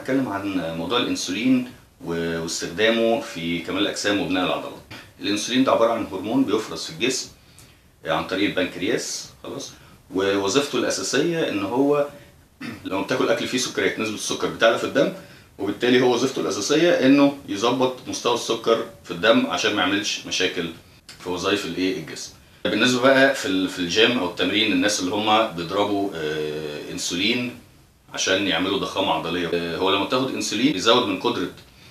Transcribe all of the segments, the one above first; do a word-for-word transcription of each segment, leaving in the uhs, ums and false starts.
هنتكلم عن موضوع الانسولين واستخدامه في كمال الاجسام وبناء العضلات. الانسولين ده عباره عن هرمون بيفرز في الجسم عن طريق البنكرياس، خلاص. ووظيفته الاساسيه ان هو لما بتاكل اكل فيه سكريات نسبه السكر بتعلى في الدم، وبالتالي هو وظيفته الاساسيه انه يظبط مستوى السكر في الدم عشان ما يعملش مشاكل في وظائف الايه الجسم. بالنسبه بقى في في الجيم او التمرين، الناس اللي هم بيضربوا آه انسولين عشان يعملوا ضخامه عضليه، آه هو لما بتاخد انسولين بيزود من قدره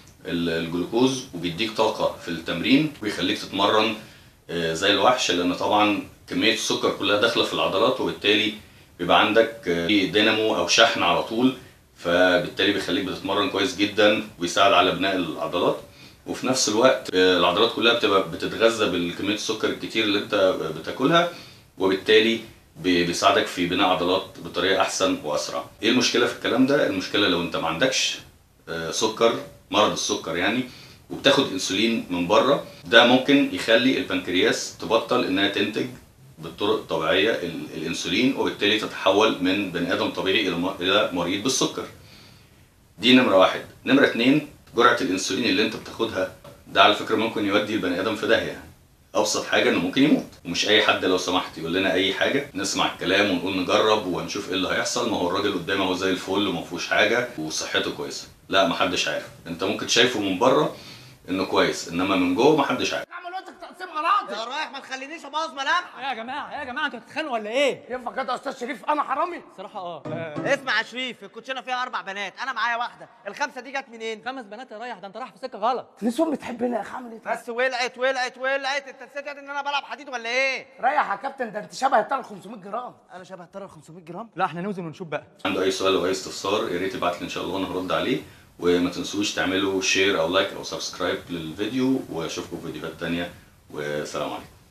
الجلوكوز وبيديك طاقه في التمرين ويخليك تتمرن آه زي الوحش، لان طبعا كميه السكر كلها داخله في العضلات، وبالتالي بيبقى عندك آه دينامو او شحن على طول، فبالتالي بيخليك بتتمرن كويس جدا ويساعد على بناء العضلات. وفي نفس الوقت العضلات كلها بتبقى بتتغذى بالكميه السكر الكتير اللي انت بتاكلها، وبالتالي بيساعدك في بناء عضلات بطريقه احسن واسرع. ايه المشكله في الكلام ده؟ المشكله لو انت ما عندكش سكر، مرض السكر يعني، وبتاخد انسولين من بره، ده ممكن يخلي البنكرياس تبطل انها تنتج بالطرق الطبيعيه الانسولين، وبالتالي تتحول من بني ادم طبيعي الى مريض بالسكر. دي نمره واحد. نمره اتنين، جرعه الانسولين اللي انت بتاخدها ده على فكره ممكن يودي البني ادم في داهيه. ابسط حاجه انه ممكن يموت، ومش اي حد لو سمحت يقول لنا اي حاجه نسمع الكلام ونقول نجرب وهنشوف ايه اللي هيحصل، ما هو الراجل قدامه هو زي الفل وما فيهوش حاجه وصحته كويسه. لا، محدش عارف. انت ممكن شايفه من بره انه كويس، انما من جوه محدش عارف. اعمل وقتك تقسيم اراضي يا رايح ما تخلينيش ابوظ ملامحك. ايه يا جماعه، ايه يا جماعه، انتوا بتتخانقوا ولا ايه؟ ينفع كده يا استاذ شريف؟ انا حرامي صراحه اه. اسمع يا شريف، الكوتشينه فيها اربع بنات، انا معايا واحده، الخمسه دي جت منين؟ خمس بنات يا رايح، ده انت رايح في سكه غلط. نسوان بتحبني يا اخي، اعمل ايه طيب؟ بس ولعت ولعت ولعت، انت نسيت ان انا بلعب حديد ولا ايه؟ ريح يا كابتن، ده انت شبه الطن خمسمية جرام. انا شبه الطياره خمسمية جرام؟ لا احنا نوزن ونشوف بقى. عنده اي سؤال او اي استفسار يا ريت يبعت لي ان شاء الله وانا هرد عليه. وما تنسوش تعملوا شير او لايك او سبسكرايب للفيديو، واشوفكم في فيديوهات تانية، والسلام عليكم.